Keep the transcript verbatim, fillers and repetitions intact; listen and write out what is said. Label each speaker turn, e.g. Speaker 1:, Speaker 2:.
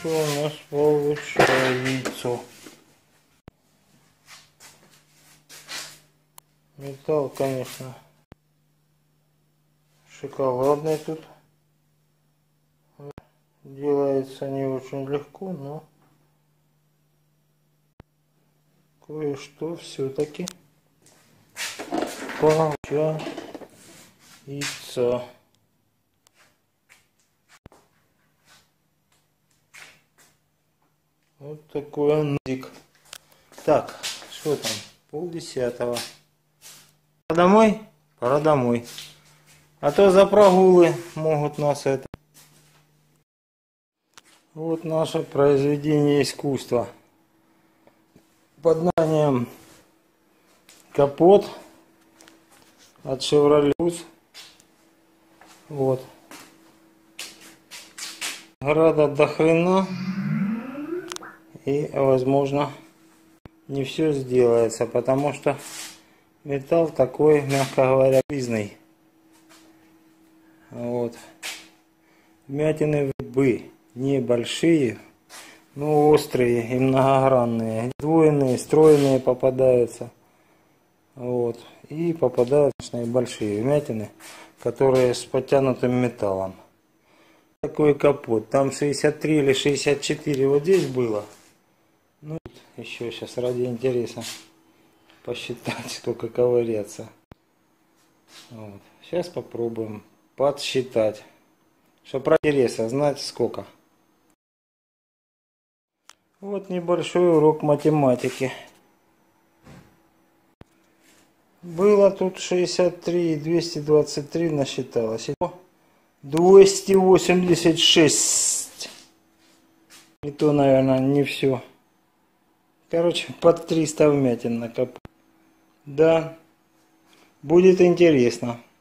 Speaker 1: что у нас получается? Металл, конечно, шоколадный тут. Делается не очень легко, но кое-что все-таки получается. Вот такой нудик. Так, что там? Полдесятого. Пора домой? Пора домой. А то за прогулы могут нас это... Вот наше произведение искусства. Под названием капот от Chevrolet. Вот. Града до хрена. И, возможно, не все сделается, потому что металл такой, мягко говоря, грязный. Вот. Вмятины бы небольшие, но острые и многогранные. Двойные, стройные попадаются. Вот. И попадают, конечно, и большие вмятины, которые с подтянутым металлом. Такой капот. Там шестьдесят три или шестьдесят четыре вот здесь было. Ну, еще сейчас ради интереса посчитать, сколько ковыряться. Вот. Сейчас попробуем подсчитать, чтобы ради интереса знать сколько. Вот небольшой урок математики. Было тут шестьдесят три и двести двадцать три насчиталось. двести восемьдесят шесть. И то, наверное, не все. Короче, под триста вмятин накопал. Да, будет интересно.